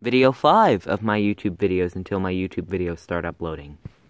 video 5 of my YouTube videos until my YouTube videos start uploading.